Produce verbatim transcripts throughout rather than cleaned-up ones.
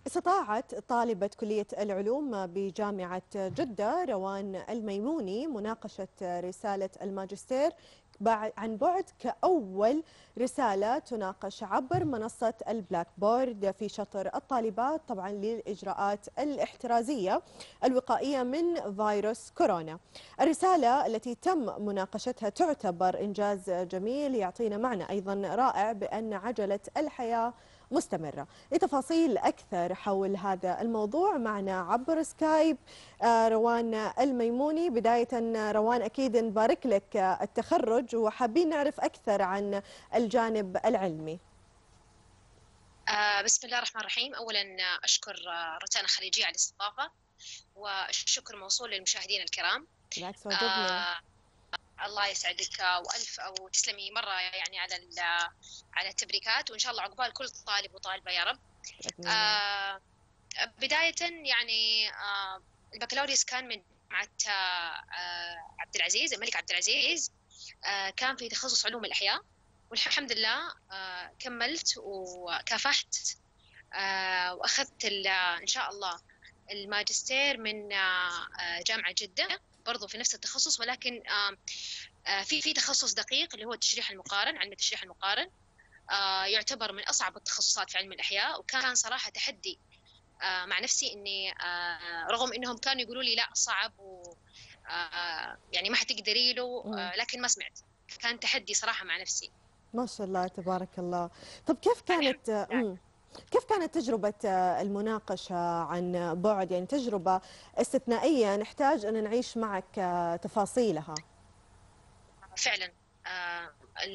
استطاعت طالبة كلية العلوم بجامعة جدة روان الميموني مناقشة رسالة الماجستير عن بعد كأول رسالة تناقش عبر منصة البلاك بورد في شطر الطالبات طبعا للإجراءات الاحترازية الوقائية من فيروس كورونا. الرسالة التي تم مناقشتها تعتبر إنجاز جميل يعطينا معنى أيضا رائع بأن عجلة الحياة مستمرة. لتفاصيل أكثر حول هذا الموضوع معنا عبر سكايب روان الميموني. بداية روان أكيد نبارك لك التخرج وحابين نعرف أكثر عن الجانب العلمي. آه بسم الله الرحمن الرحيم. أولا أشكر روتانا خليجية على الاستضافة، والشكر موصول للمشاهدين الكرام. بالعكس واجبنا. آه الله يسعدك والف او تسلمي مره يعني على على التبريكات، وان شاء الله عقبال كل طالب وطالبه يا رب. آه بدايه يعني آه البكالوريوس كان من جامعه آه عبد العزيز الملك عبد العزيز، آه كان في تخصص علوم الاحياء، والحمد لله آه كملت وكافحت آه واخذت ان شاء الله الماجستير من آه جامعه جده برضو في نفس التخصص، ولكن آه في في تخصص دقيق اللي هو التشريح المقارن. علم التشريح المقارن آه يعتبر من أصعب التخصصات في علم الأحياء، وكان صراحة تحدي آه مع نفسي إني آه رغم إنهم كانوا يقولوا لي لا صعب و آه يعني ما حتقدري له، آه لكن ما سمعت. كان تحدي صراحة مع نفسي. ما شاء الله تبارك الله. طب كيف كانت كيف كانت تجربة المناقشة عن بعد؟ يعني تجربة استثنائية نحتاج أن نعيش معك تفاصيلها. فعلا آه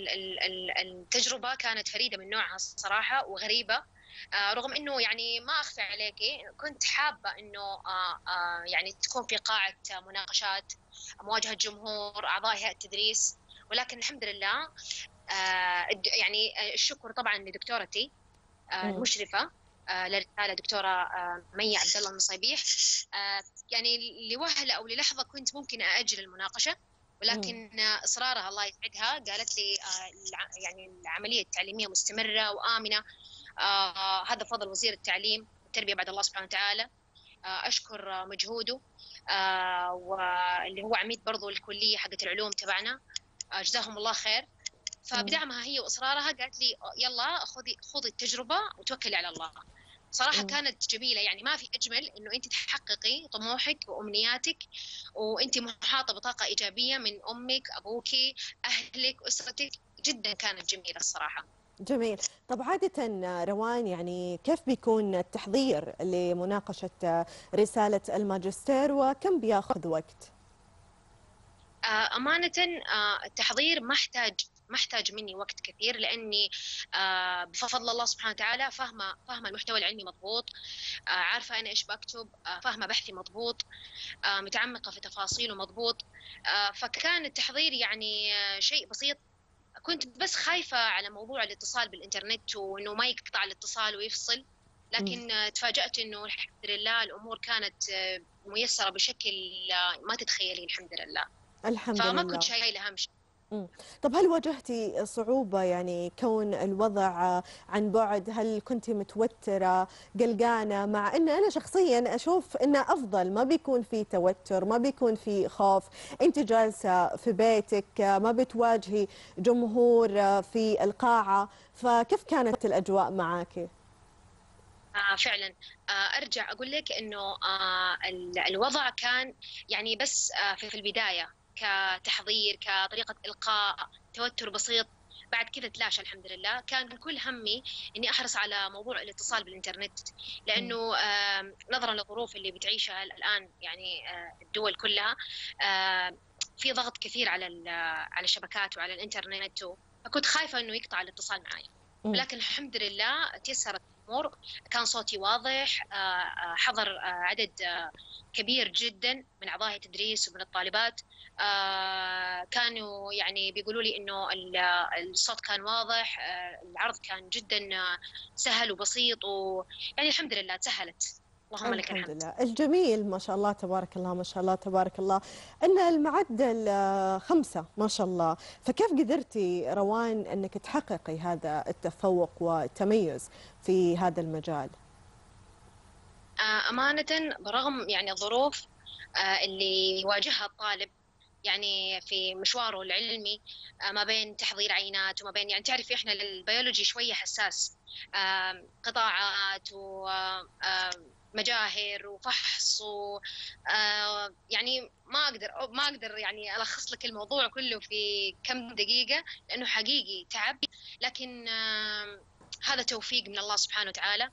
التجربة كانت فريدة من نوعها الصراحة وغريبة، آه رغم أنه يعني ما أخفي عليكي كنت حابة أنه آه آه يعني تكون في قاعة مناقشات، مواجهة جمهور، أعضاء هيئة التدريس، ولكن الحمد لله آه يعني الشكر طبعا لدكتورتي آه المشرفة آه للرسالة دكتورة آه مي عبد الله النصيبيح. آه يعني لوهلة أو للحظة كنت ممكن أأجل المناقشة، ولكن اصرارها الله يسعدها قالت لي يعني العمليه التعليميه مستمره وامنه. آه هذا فضل وزير التعليم والتربيه بعد الله سبحانه وتعالى. آه اشكر مجهوده، آه واللي هو عميد برضو الكليه حقت العلوم تبعنا، آه جزاهم الله خير. فبدعمها هي واصرارها قالت لي يلا خذي خذي التجربه وتوكلي على الله. صراحة م. كانت جميلة، يعني ما في أجمل إنه أنت تحققي طموحك وأمنياتك وأنت محاطة بطاقة إيجابية من أمك، أبوك، أهلك، أسرتك. جدا كانت جميلة الصراحة. جميل. طب عادة روان يعني كيف بيكون التحضير لمناقشة رسالة الماجستير وكم بياخذ وقت؟ أمانة التحضير ما احتاج ما احتاج مني وقت كثير، لاني آه بفضل الله سبحانه وتعالى فاهمه فاهمه المحتوى العلمي مضبوط، آه عارفه انا ايش بكتب، آه فاهمه بحثي مضبوط، آه متعمقه في تفاصيله مضبوط. آه فكان التحضير يعني آه شيء بسيط. كنت بس خايفه على موضوع الاتصال بالانترنت وانه ما يقطع الاتصال ويفصل، لكن آه تفاجات انه الحمد لله الامور كانت آه ميسره بشكل آه ما تتخيلين. الحمد لله. الحمد فما لله. كنت شايله هم شيء. طب هل واجهتي صعوبة يعني كون الوضع عن بعد؟ هل كنت متوترة قلقانة؟ مع أن أنا شخصيا أشوف أنه أفضل، ما بيكون في توتر، ما بيكون في خوف، أنت جالسة في بيتك ما بتواجهي جمهور في القاعة، فكيف كانت الأجواء معك؟ آه فعلا آه ارجع اقول لك انه آه الوضع كان يعني بس آه في البدايه كتحضير كطريقه القاء توتر بسيط، بعد كذا تلاشى الحمد لله. كان كل همي اني احرص على موضوع الاتصال بالانترنت، لانه آه نظرا للظروف اللي بتعيشها الان يعني آه الدول كلها آه في ضغط كثير على على الشبكات وعلى الانترنت، فكنت خايفه انه يقطع الاتصال معي، ولكن الحمد لله تيسرت الامور. كان صوتي واضح، حضر عدد كبير جدا من اعضاء التدريس ومن الطالبات، كانوا يعني بيقولوا لي انه الصوت كان واضح، العرض كان جدا سهل وبسيط، ويعني الحمد لله تسهلت. اللهم لك الحمد. لله. الجميل ما شاء الله تبارك الله، ما شاء الله تبارك الله، ان المعدل خمسة ما شاء الله، فكيف قدرتي روان انك تحققي هذا التفوق والتميز في هذا المجال؟ آه، أمانة برغم يعني الظروف آه، اللي يواجهها الطالب يعني في مشواره العلمي، آه، ما بين تحضير عينات وما بين يعني تعرفي احنا البيولوجي شوية حساس، آم، قطاعات ومجاهر وفحص و آه، يعني ما اقدر ما اقدر يعني الخص لك الموضوع كله في كم دقيقة، لانه حقيقي تعب. لكن آم، هذا توفيق من الله سبحانه وتعالى،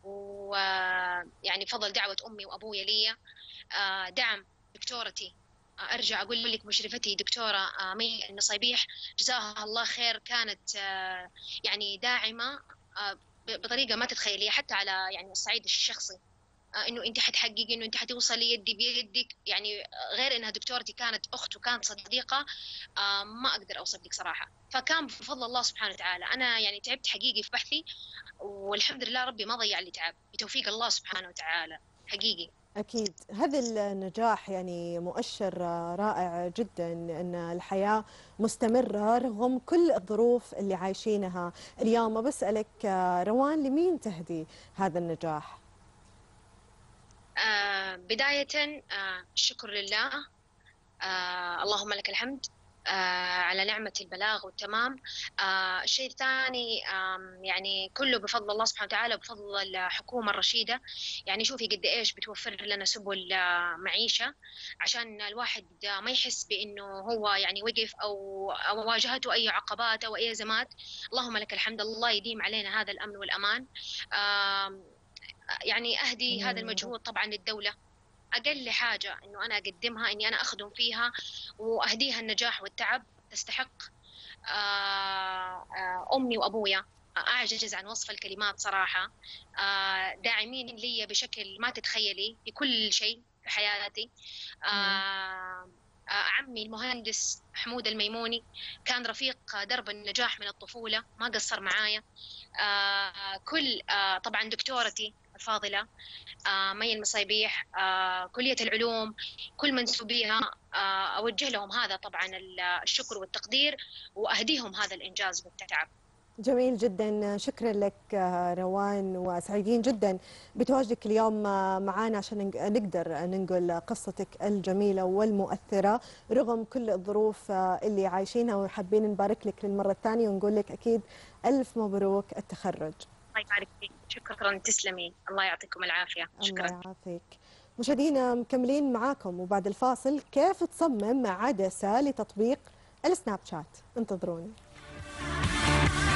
ويعني بفضل دعوة امي وابويا لي، آه، دعم دكتورتي. آه، ارجع اقول لك مشرفتي دكتوره آه، مي النصيبيح، جزاها الله خير، كانت آه، يعني داعمه آه، ب- بطريقه ما تتخيليها، حتى على يعني الصعيد الشخصي. آه، انه انت حتحققي، انه انت حتوصلي يدي بيدك يعني. آه، غير انها دكتورتي كانت اخت وكانت صديقه، آه، ما اقدر اوصف لك صراحه. فكان بفضل الله سبحانه وتعالى. انا يعني تعبت حقيقي في بحثي، والحمد لله ربي ما ضيع لي تعب بتوفيق الله سبحانه وتعالى حقيقي. أكيد هذا النجاح يعني مؤشر رائع جدا أن الحياة مستمرة رغم كل الظروف اللي عايشينها اليوم. بسألك روان، لمين تهدي هذا النجاح؟ آه بداية آه الشكر لله، آه اللهم لك الحمد آه على نعمة البلاغ والتمام. آه الشيء الثاني آه يعني كله بفضل الله سبحانه وتعالى وبفضل الحكومة الرشيدة. يعني شوفي قد إيش بتوفر لنا سبل آه معيشة، عشان الواحد آه ما يحس بأنه هو يعني وقف أو أو واجهته أي عقبات أو أي أزمات. اللهم لك الحمد، الله يديم علينا هذا الأمن والأمان. آه يعني أهدي هذا آمين يا رب. المجهود طبعا للدولة. أقل حاجة إنه أنا أقدمها إني أنا أخدم فيها وأهديها النجاح والتعب. تستحق. آه، آه، أمي وأبويا أعجز عن وصف الكلمات صراحة. آه، داعمين لي بشكل ما تتخيلي في كل شيء في حياتي. مم. آه، آه، عمي المهندس حمود الميموني كان رفيق درب النجاح من الطفولة، ما قصر معايا. آه، كل آه، طبعا دكتورتي الفاضلة آه، مي المصيبيح، آه، كلية العلوم، كل منسوبيها، آه، أوجه لهم هذا طبعا الشكر والتقدير، وأهديهم هذا الإنجاز والتعب. جميل جدا، شكرا لك روان، وسعيدين جدا بتواجدك اليوم معنا عشان نقدر ننقل قصتك الجميلة والمؤثرة رغم كل الظروف اللي عايشينها، وحابين نبارك لك للمرة الثانية ونقول لك أكيد ألف مبروك التخرج. الله يبارك فيك، شكرا، تسلمي، الله يعطيكم العافية، الله شكرا. يعافيك. مشاهدينا مكملين معاكم، وبعد الفاصل كيف تصمم عدسة لتطبيق السناب شات، انتظروني.